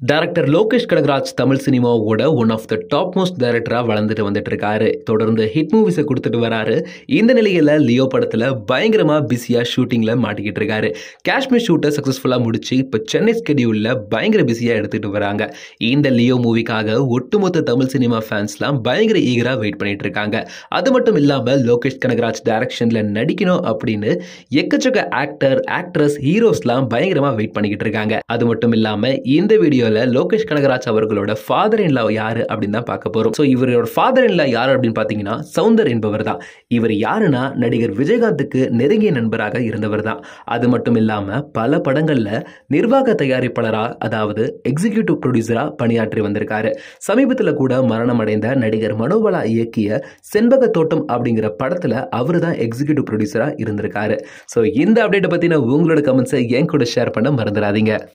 Director Lokesh Kanagaraj Tamil சினிமாவோட one of the top most டைரக்டரா வளர்ந்துட்டு வந்துட்டு இருக்காரு. தொடர்ந்து ஹிட் மூவிஸை கொடுத்துட்டு வராரு. இந்த நிலையில லியோ படத்துல பயங்கரமா பிஸியா ஷூட்டிங்ல மாட்டிக்கிட்டு இருக்காரு. காஷ்மீர் ஷூட்டை சக்சஸ்ஃபுல்லா முடிச்சு இப்ப சென்னை ஸ்கெடியூல்ல பயங்கர பிஸியா எடுத்துட்டு வராங்க. இந்த லியோ மூவிக்காக ஒட்டுமொத்த தமிழ் சினிமா ஃபேன்ஸ்லாம் பயங்கர ஈகரா வெயிட் பண்ணிட்டு இருக்காங்க. அது மட்டும் இல்லாம லோகேஷ் கனகராஜ் டைரக்ஷன்ல நடிக்கணும் அப்படின்னு எக்கச்சக்க ஆக்டர், ஆக்ட்ரஸ், ஹீரோஸ்லாம் பயங்கரமா வெயிட் பண்ணிக்கிட்டு இருக்காங்க. அது மட்டும் இல்லாம இந்த வீடியோ லோகேஷ் கனகராஜ் அவர்களோட ஃபாதர் இன் லா யாரு அப்படின்னு தான் பார்க்க போறோம். இவரோட ஃபாதர் இன் லா யாரு அப்படின்னு பாத்தீங்கன்னா சௌந்தர் என்பவர் தான். இவர் யாருன்னா நடிகர் விஜயகாந்துக்கு நெருங்கிய நண்பராக இருந்தவர் தான். அது மட்டும் இல்லாம பல படங்கள்ல நிர்வாக தயாரிப்பாளரா, அதாவது எக்ஸிகியூட்டிவ் ப்ரொடியூசரா பணியாற்றி வந்திருக்காரு. சமீபத்தில் கூட மரணம் அடைந்த நடிகர் மனோபாலா இயக்கிய செண்பக தோட்டம் அப்படிங்கிற படத்துல அவரு தான் எக்ஸிகியூட்டிவ் ப்ரொடியூசரா இருந்திருக்காரு. இந்த அப்டேட்டை பத்தின உங்களோட கமெண்ட்ஸை என் கூட ஷேர் பண்ண மறந்துடாதீங்க.